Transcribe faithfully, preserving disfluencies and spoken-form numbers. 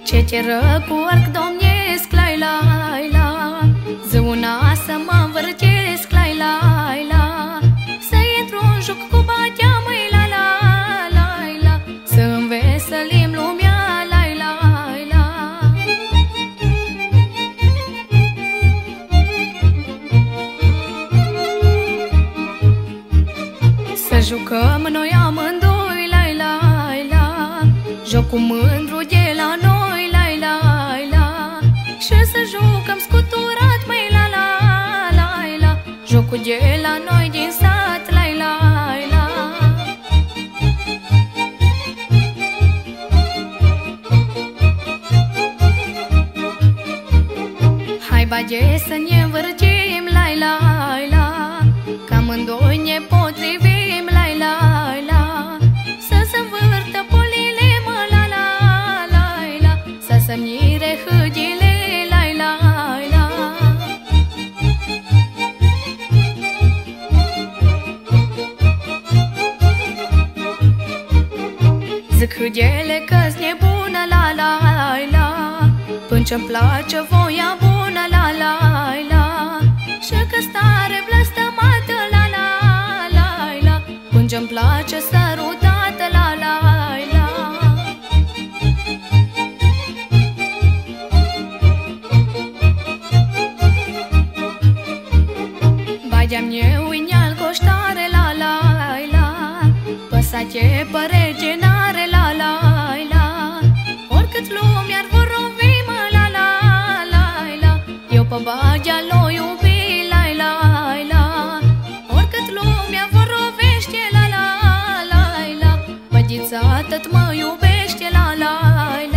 Ce ceră cu arc domnesc, lai la la, zăuna să mă învârgesc, lai la la, să intru în joc cu batea, măi la la la la, să înveselim lumea, lai la la. Să jucăm noi amândoi, lai la la, jocul mândru de la noi, lai la la, și să jucăm scuturat, măi la la la la, jocul de la noi din sat, lai la la. Hai bage să ne învârgim, lai la la, că amândoi ne potrivim, lai la la, să se învârtă polile, mă la la la la, să se mire hâdile, lai la la. Zic hâdele că-s nebună, la la la, până ce-mi place voia bună, la la la, și că stare blăstămată, la la la la, până ce-mi place sărutată, la la la. Bageam eu ineal coștare, la la la, păsace păregenare, la la la, oricât lumea ar vorbi, mă la la la la, eu pe bagea l-o iubi, la la la, oricât lumea vorbește, la la la la, băgița tot mă iubește, la la la.